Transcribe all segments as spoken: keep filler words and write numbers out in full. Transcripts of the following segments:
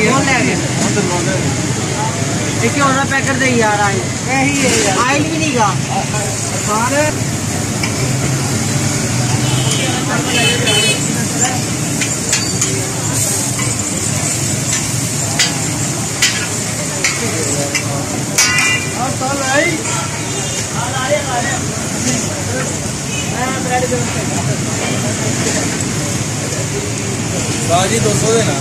क्यों ले गए क्यों ना पैकेट दे यार आए यही है यार आयल भी नहीं गा सारे और चल भाई आ रहे आ रहे मैं ब्रेड दे बाजी दो सौ देना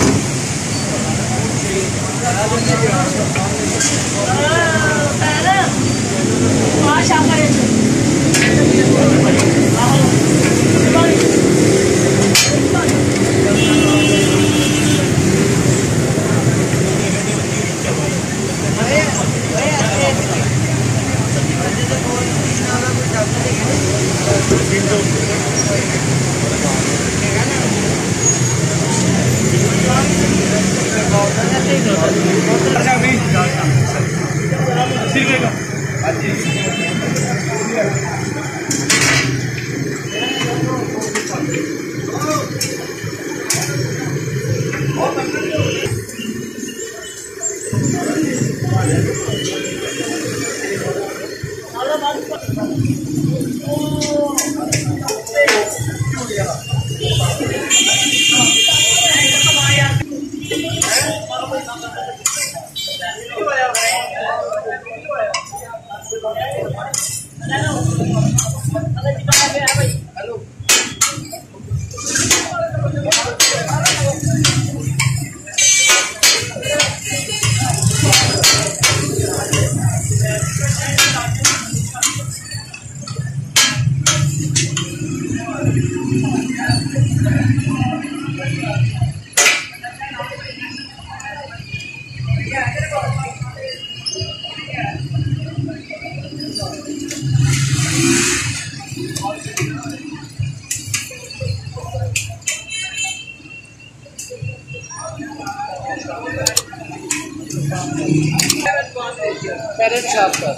पैरेट शॉप पर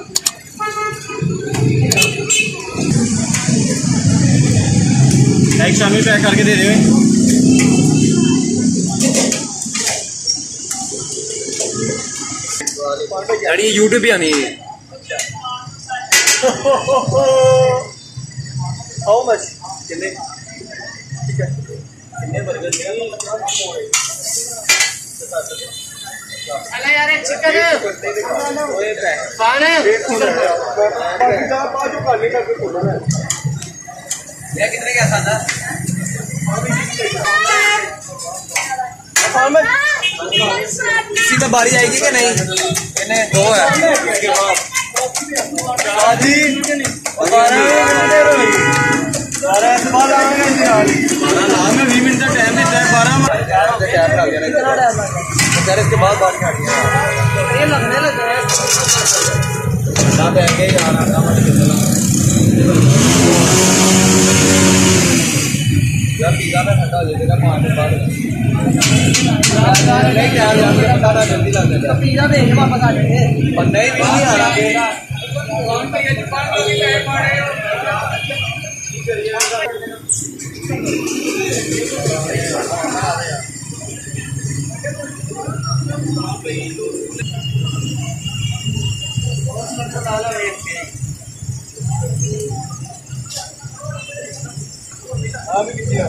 एक शामी पैक करके दे रहे हो यानी यूट्यूब भी आनी है हाउ मच कितने ठीक है कितने बर्गर अरे यार चिकन पान ये कितने का था इसी में बारी आएगी कि नहीं कितने दो है बारह बीस मिनट का टाइम देता है बारह टाइम लग जाना इसके बाद बारी आ गई लगने लगे ठंडा पै गया यार यार पिज़्ज़ा में ठंडा हो जाएगा पाँच मिनट बाद नहीं क्या यार पता जल्दी लग जाएगा पिज़्ज़ा देंगे वापस आ जाएंगे नहीं भी नहीं आ रहा हाँ भी किसी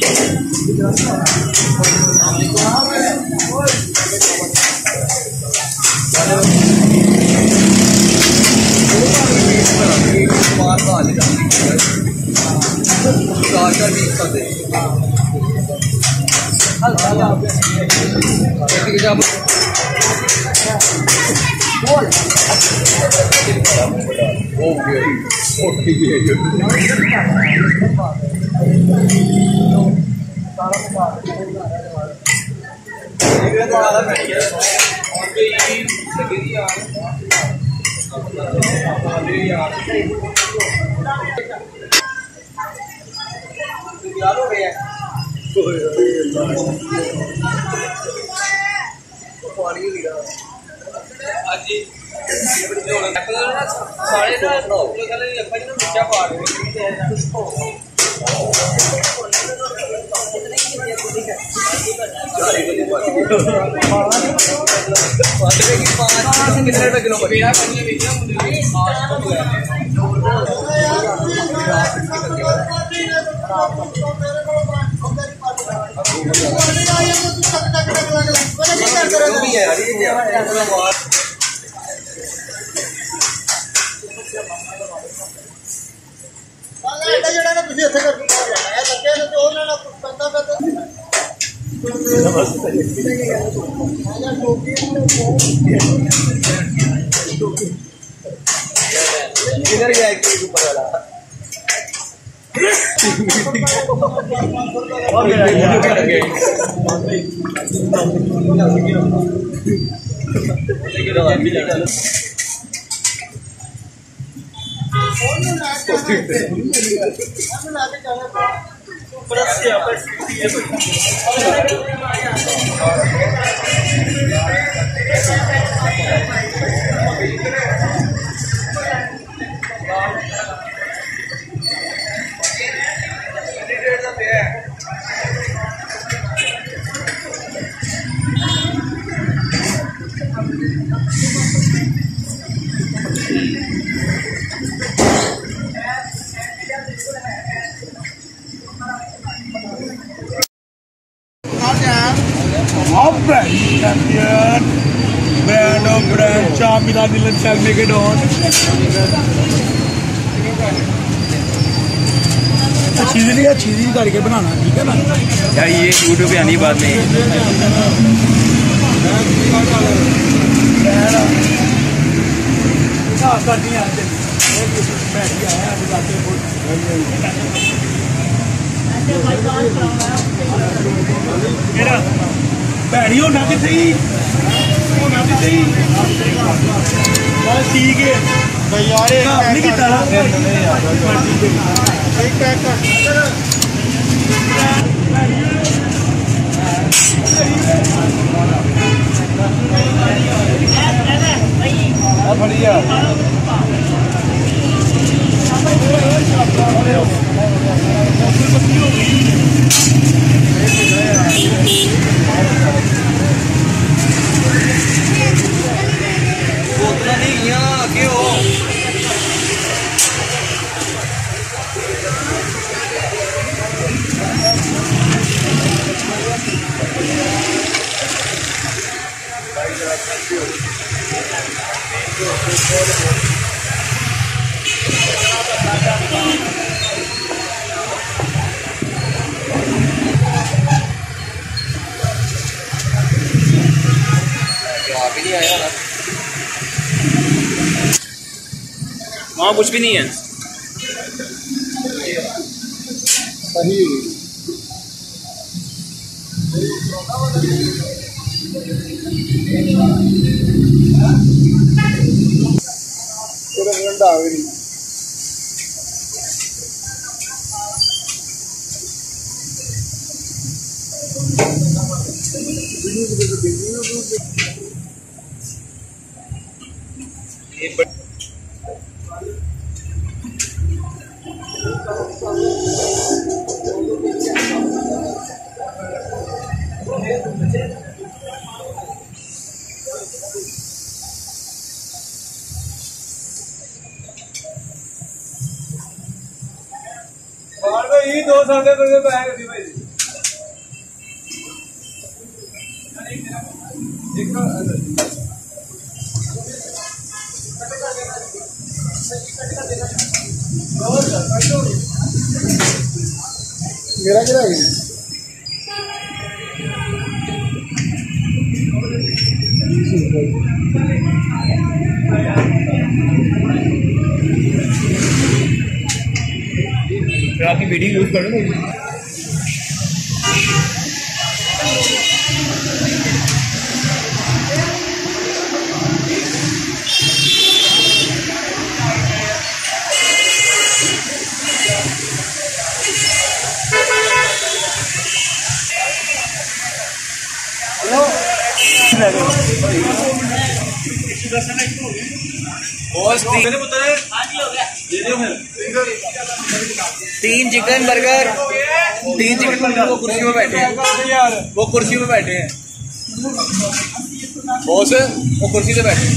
कितने रुपए किलो किधर गया ऊपर वाला champion brand of brand Chamina Dylan shall make it on चीज़ नहीं है चीज़ ही करके बनाना ठीक है ना यार ये यूट्यूब पे आनी बात नहीं भैड़ी होना कि सही होना कि सही ठीक है यार नहीं किया एक पैक कर बढ़िया बोतल नहीं यहाँ आगे हो जवाब ही नहीं आया ना वहाँ कुछ भी नहीं है सही तेरा आ गई दो साल भाई मेरा क्या है फिर आपकी वीडियो यूज करो ना। तीन चिकन बर्गर, तीन चिकन बर्गर। वो कुर्सी में बैठे हैं, वो कुर्सी में बैठे हैं बॉस, वो कुर्सी से बैठे हैं।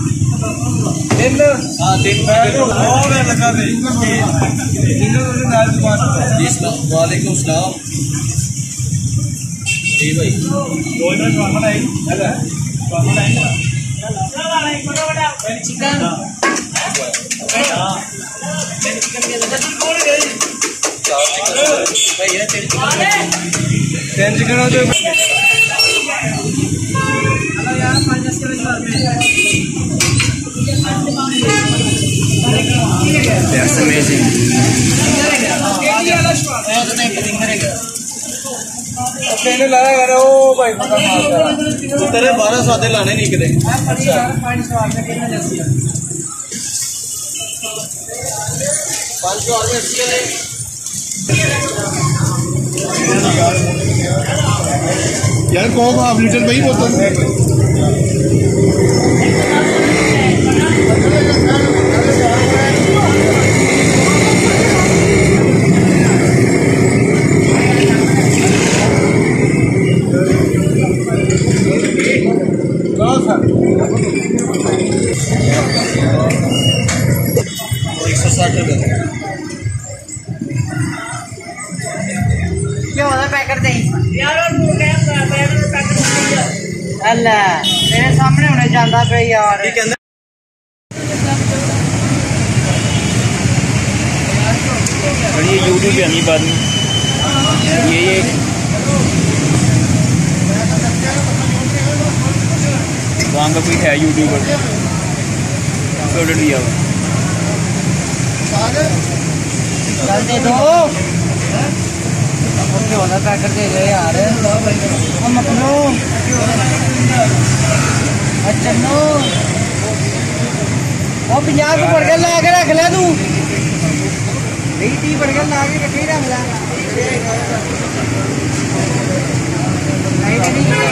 हाँ तीन वालेकुम सलाम जी भाई। चिकन तीन चिकन हो जाए। That's amazing. मैंने लाया है वो भाई पता मारता तेरे बारह सादे लाने नहीं किते। पाँच सौ और यार कौन हाफ लीटर भाई बोतल एक सौ साठ रुपये क्या होता पैकेट दे अल्लाह मेरे सामने होने जाता पे यार। ये यूट्यूब पे आनी बात नहीं ये ये वहाँ का कोई है यूट्यूबर दिया हुआ चल दे दो क्या होता पैकेट दे दे यार। हम अपनो अच्छा नो वो पंजाब को बर्गर ला के रख ले तू नहीं ती बर्गर ला के रख ही रख ले नहीं नहीं